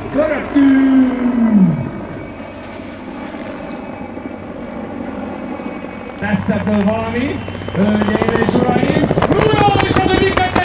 Köröktűz! Messzebből valami, hölgyeim és uraim, Budaörs Airshow!